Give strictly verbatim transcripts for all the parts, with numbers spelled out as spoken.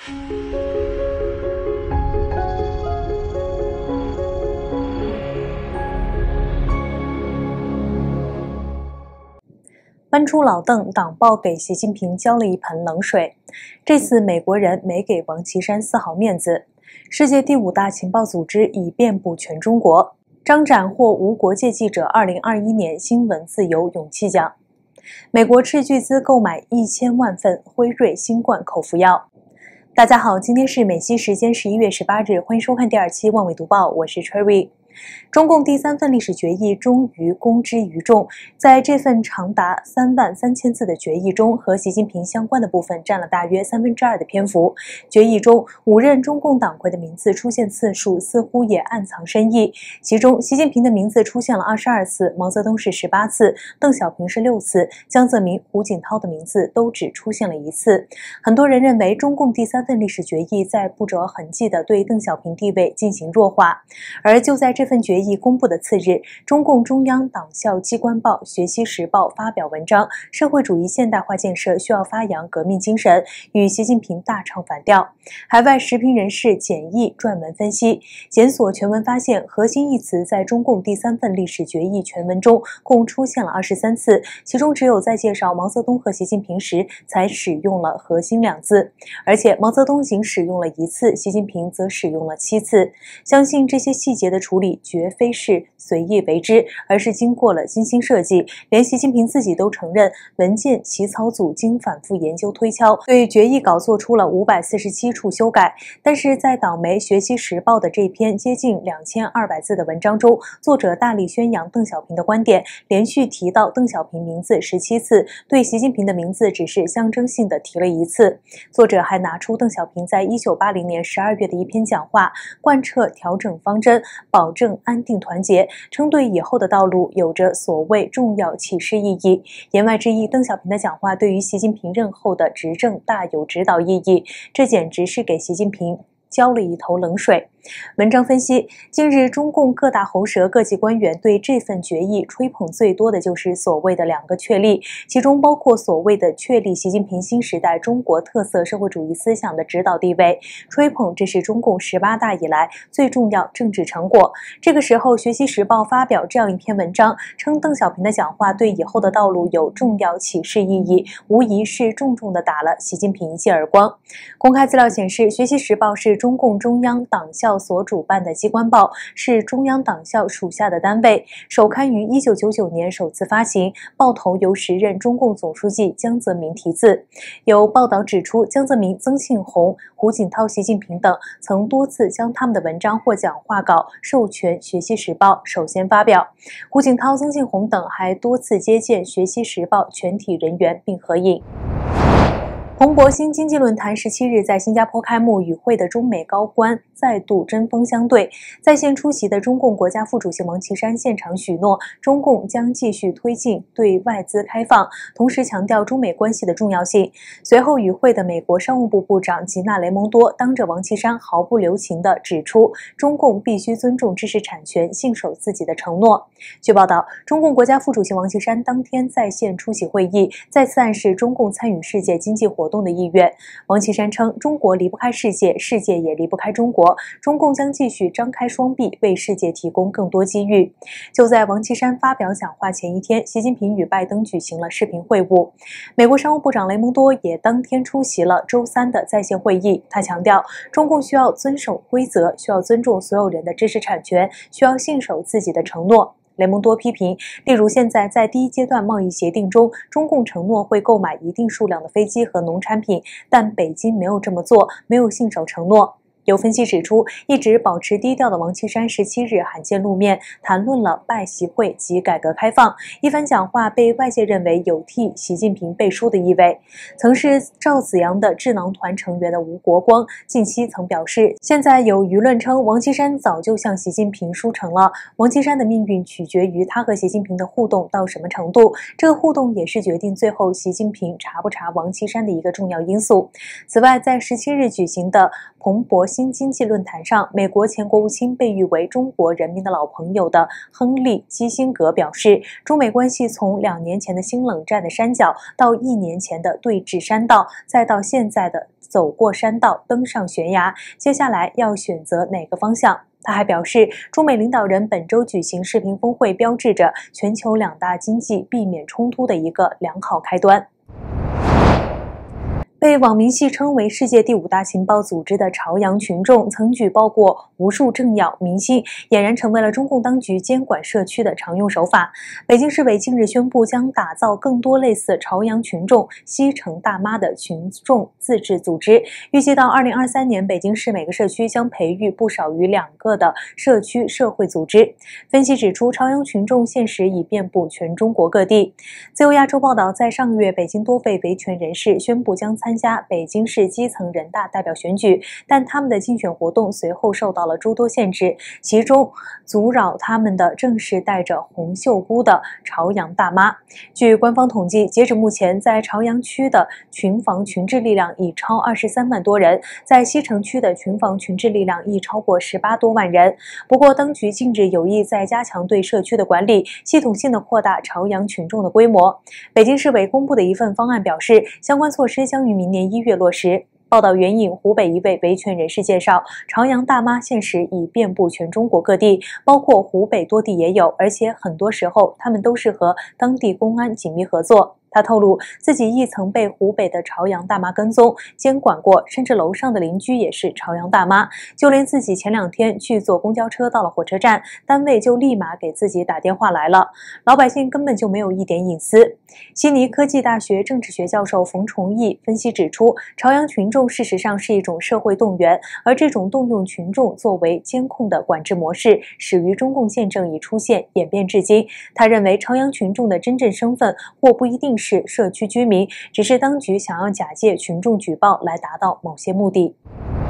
搬出老邓，党报给习近平浇了一盆冷水。这次美国人没给王岐山丝毫面子。世界第五大情报组织已遍布全中国，张展获无国界记者二零二一年新闻自由勇气奖。美国斥巨资购买一千万份辉瑞新冠口服药。大家好，今天是美西时间十一月十八日，欢迎收看第二期《万纬读报》，我是 Cherry。中共第三份历史决议终于公之于众，在这份长达三万三千字的决议中，和习近平相关的部分占了大约三分之二的篇幅。决议中，五任中共党魁的名字出现次数似乎也暗藏深意，其中习近平的名字出现了二十二次，毛泽东是十八次，邓小平是六次，江泽民、胡锦涛的名字都只出现了一次。很多人认为，中共第三份历史决议在不着痕迹地对邓小平地位进行弱化，而就在这份决议公布的次日，中共中央党校机关报《学习时报》发表文章，社会主义现代化建设需要发扬革命精神，与习近平大唱反调。海外时评人士简易撰文分析，检索全文发现，核心一词在中共第三份历史决议全文中共出现了二十三次，其中只有在介绍毛泽东和习近平时才使用了核心两字，而且毛泽东仅使用了一次，习近平则使用了七次。相信这些细节的处理绝非是随意为之，而是经过了精心设计。连习近平自己都承认，文件起草组经反复研究推敲，对决议稿做出了五百四十七处修改。但是在党媒《学习时报》的这篇接近两千二百字的文章中，作者大力宣扬邓小平的观点，连续提到邓小平名字十七次，对习近平的名字只是象征性的提了一次。作者还拿出邓小平在一九八零年十二月的一篇讲话，贯彻调整方针，保证安定团结，称对以后的道路有着所谓重要启示意义。言外之意，邓小平的讲话对于习近平任后的执政大有指导意义，这简直是给习近平浇了一头冷水。文章分析，近日中共各大喉舌、各级官员对这份决议吹捧最多的就是所谓的两个确立，其中包括所谓的确立习近平新时代中国特色社会主义思想的指导地位，吹捧这是中共十八大以来最重要政治成果。这个时候，《学习时报》发表这样一篇文章，称邓小平的讲话对以后的道路有重要启示意义，无疑是重重地打了习近平一记耳光。公开资料显示，《学习时报》是中共中央党校所主办的机关报，是中央党校属下的单位，首刊于一九九九年首次发行，报头由时任中共总书记江泽民题字。有报道指出，江泽民、曾庆红、胡锦涛、习近平等曾多次将他们的文章或讲话稿授权《学习时报》首先发表。胡锦涛、曾庆红等还多次接见《学习时报》全体人员并合影。彭博新经济论坛十七日在新加坡开幕，与会的中美高官再度针锋相对。在线出席的中共国家副主席王岐山现场许诺，中共将继续推进对外资开放，同时强调中美关系的重要性。随后与会的美国商务部部长吉娜·雷蒙多当着王岐山毫不留情地指出，中共必须尊重知识产权，信守自己的承诺。据报道，中共国家副主席王岐山当天在线出席会议，再次暗示中共参与世界经济活动动的意愿。王岐山称，中国离不开世界，世界也离不开中国，中共将继续张开双臂，为世界提供更多机遇。就在王岐山发表讲话前一天，习近平与拜登举行了视频会晤，美国商务部长雷蒙多也当天出席了周三的在线会议。他强调，中共需要遵守规则，需要尊重所有人的知识产权，需要信守自己的承诺。雷蒙多批评，例如现在在第一阶段贸易协定中，中共承诺会购买一定数量的飞机和农产品，但北京没有这么做，没有信守承诺。有分析指出，一直保持低调的王岐山十七日罕见露面，谈论了拜习会及改革开放。一番讲话被外界认为有替习近平背书的意味。曾是赵紫阳的智囊团成员的吴国光近期曾表示，现在有舆论称王岐山早就向习近平书成了，王岐山的命运取决于他和习近平的互动到什么程度，这个互动也是决定最后习近平查不查王岐山的一个重要因素。此外，在十七日举行的彭博新新经济论坛上，美国前国务卿被誉为中国人民的老朋友的亨利·基辛格表示，中美关系从两年前的新冷战的山脚，到一年前的对峙山道，再到现在的走过山道登上悬崖，接下来要选择哪个方向？他还表示，中美领导人本周举行视频峰会，标志着全球两大经济避免冲突的一个良好开端。被网民戏称为世界第五大情报组织的朝阳群众，曾举报过无数政要、明星，俨然成为了中共当局监管社区的常用手法。北京市委近日宣布，将打造更多类似朝阳群众、西城大妈的群众自治组织。预计到二零二三年，北京市每个社区将培育不少于两个的社区社会组织。分析指出，朝阳群众现实已遍布全中国各地。自由亚洲报道，在上个月，北京多位维权人士宣布将参参加北京市基层人大代表选举，但他们的竞选活动随后受到了诸多限制，其中阻扰他们的正是带着红袖箍的朝阳大妈。据官方统计，截止目前，在朝阳区的群防群治力量已超二十三万多人，在西城区的群防群治力量亦超过十八多万人。不过，当局近日有意在加强对社区的管理，系统性的扩大朝阳群众的规模。北京市委公布的一份方案表示，相关措施将于明年一月落实。报道援引湖北一位维权人士介绍，朝阳大妈现实已遍布全中国各地，包括湖北多地也有，而且很多时候他们都是和当地公安紧密合作。他透露，自己亦曾被湖北的朝阳大妈跟踪、监管过，甚至楼上的邻居也是朝阳大妈。就连自己前两天去坐公交车到了火车站，单位就立马给自己打电话来了。老百姓根本就没有一点隐私。悉尼科技大学政治学教授冯崇义分析指出，朝阳群众事实上是一种社会动员，而这种动用群众作为监控的管制模式，始于中共宪政已出现，演变至今。他认为，朝阳群众的真正身份或不一定是社区居民，只是当局想要假借群众举报来达到某些目的。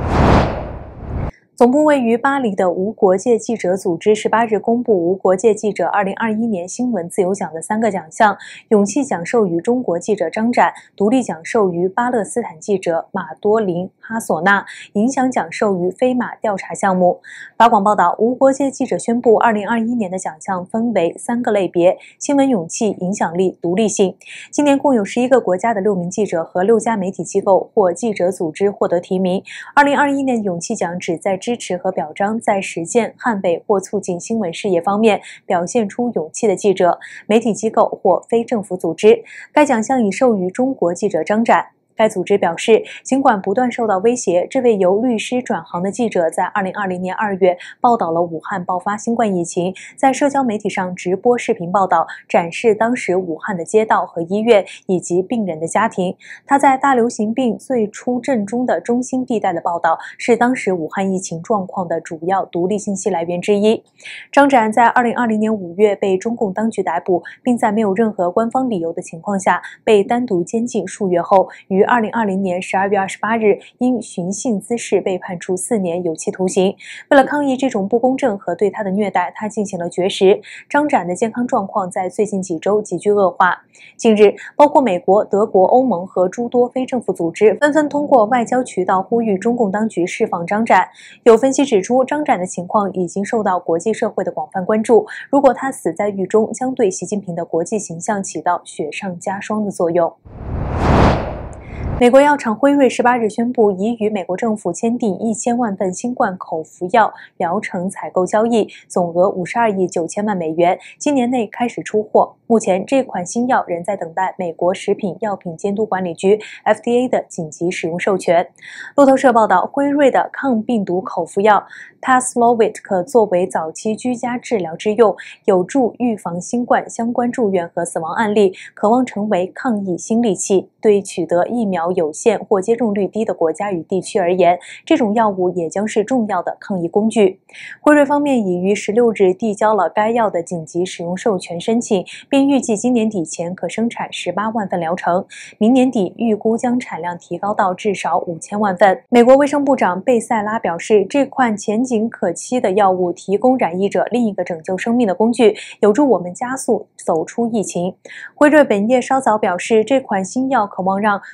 总部位于巴黎的无国界记者组织十八日公布无国界记者二零二一年新闻自由奖的三个奖项，勇气奖授予中国记者张展，独立奖授予巴勒斯坦记者马多林哈索纳，影响奖授予飞马调查项目。法广报道，无国界记者宣布二零二一年的奖项分为三个类别：新闻勇气、影响力、独立性。今年共有十一个国家的六名记者和六家媒体机构或记者组织获得提名。二零二一年勇气奖旨在支持和表彰在实践、捍卫或促进新闻事业方面表现出勇气的记者、媒体机构或非政府组织。该奖项已授予中国记者张展。该组织表示，尽管不断受到威胁，这位由律师转行的记者在二零二零年二月报道了武汉爆发新冠疫情，在社交媒体上直播视频报道，展示当时武汉的街道和医院以及病人的家庭。他在大流行病最初震中的中心地带的报道，是当时武汉疫情状况的主要独立信息来源之一。张展在二零二零年五月被中共当局逮捕，并在没有任何官方理由的情况下被单独监禁数月后，于二零二零年十二月二十八日因寻衅滋事被判处四年有期徒刑。为了抗议这种不公正和对他的虐待，他进行了绝食。张展的健康状况在最近几周急剧恶化。近日，包括美国、德国、欧盟和诸多非政府组织纷纷通过外交渠道呼吁中共当局释放张展。有分析指出，张展的情况已经受到国际社会的广泛关注，如果他死在狱中，将对习近平的国际形象起到雪上加霜的作用。美国药厂辉瑞十八日宣布，已与美国政府签订一千万份新冠口服药疗程采购交易，总额五十二亿九千万美元，今年内开始出货。目前，这款新药仍在等待美国食品药品监督管理局 F D A 的紧急使用授权。路透社报道，辉瑞的抗病毒口服药 Paxlovid 可作为早期居家治疗之用，有助预防新冠相关住院和死亡案例，渴望成为抗疫新利器。对取得疫苗有限或接种率低的国家与地区而言，这种药物也将是重要的抗疫工具。辉瑞方面已于十六日递交了该药的紧急使用授权申请，并预计今年底前可生产十八万份疗程，明年底预估将产量提高到至少五千万份。美国卫生部长贝塞拉表示，这款前景可期的药物提供染疫者另一个拯救生命的工具，有助我们加速走出疫情。辉瑞本月稍早表示，这款新药渴望让重症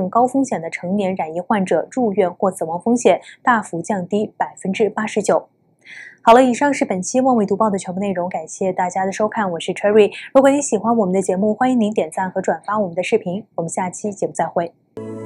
症高风险的成年染疫患者住院或死亡风险大幅降低百分之八十九。好了，以上是本期万维读报的全部内容，感谢大家的收看，我是 Cherry。如果你喜欢我们的节目，欢迎您点赞和转发我们的视频，我们下期节目再会。